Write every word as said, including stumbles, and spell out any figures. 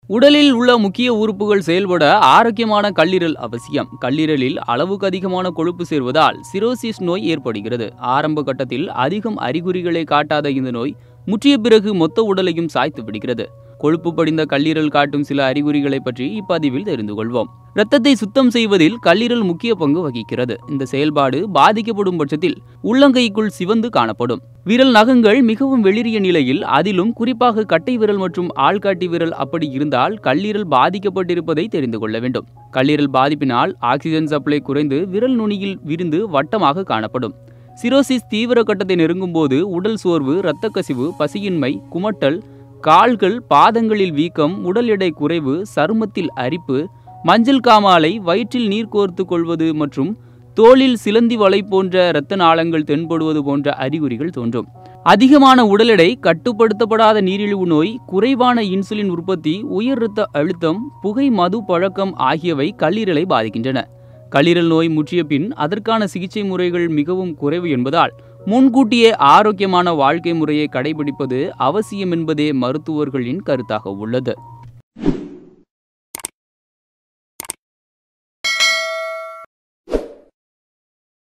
உடலில் உள்ள முக்கிய உறுப்புகள் செயல்பட ஆரோக்கியமான கல்லீரல் அவசியம். கல்லீரலில் அளவுக்கு அதிகமான கொழுப்பு சேர்வதால் சிரோசிஸ் நோய் ஏற்படுகிறது. ஆரம்ப கட்டத்தில் அதிகம் அறிகுறிகளை காட்டாத இந்த நோய் முற்றிய பிறகு மொத்த உடலையும் சாய்த்து விடுகிறது. கொழுப்பு படிந்த கல்லீரல் காட்டும் சில அறிகுறிகளை பற்றி இப்பதிவில் தெரிந்து கொள்வோம். இரத்தத்தை சுத்தம் செய்வதில் கல்லீரல் முக்கிய பங்கு வகிக்கிறது. இந்த செயல்பாடு பாதிக்கப்படும் பட்சத்தில் உள்ளங்கைக்குள் சிவந்து காணப்படும். விரல் நகங்கள் மிகவும் வெளிரிய நிலையில், அதிலும் குறிப்பாக கட்டை விரல் மற்றும் ஆள்காட்டி விரல் அப்படி இருந்தால் கல்லீரல் பாதிக்கப்பட்டிருப்பதை தெரிந்து கொள்ள வேண்டும். கல்லீரல் பாதிப்பினால் ஆக்சிஜன் சப்ளை குறைந்து விரல் நுனியில் விரிந்து வட்டமாக காணப்படும். சிரோசிஸ் தீவிர கட்டத்தை நெருங்கும் போது உடல் சோர்வு, இரத்த கசிவு, பசியின்மை, குமட்டல், கால்கள் பாதங்களில் வீக்கம், உடல் எடை குறைவு, சருமத்தில் அரிப்பு, மஞ்சள் காமாலை, வயிற்றில் நீர் கோர்த்து கொள்வது மற்றும் தோலில் சிலந்தி வலை போன்ற இரத்த நாளங்கள் தென்படுவது போன்ற அறிகுறிகள் தோன்றும். அதிகமான உடல் எடை, கட்டுப்படுத்தப்படாத நீரிழிவு நோய், குறைவான இன்சுலின் உற்பத்தி, உயர் இரத்த அழுத்தம், புகை, மது பழக்கம் ஆகியவை கல்லீரலை பாதிக்கின்றன. கல்லீரல் நோய் முற்றிய பின் அதற்கான சிகிச்சை முறைகள் மிகவும் குறைவு என்பதால் முன்கூட்டியே ஆரோக்கியமான வாழ்க்கை முறையை கடைபிடிப்பது அவசியம் என்பதே மருத்துவர்களின் கருத்தாக உள்ளது.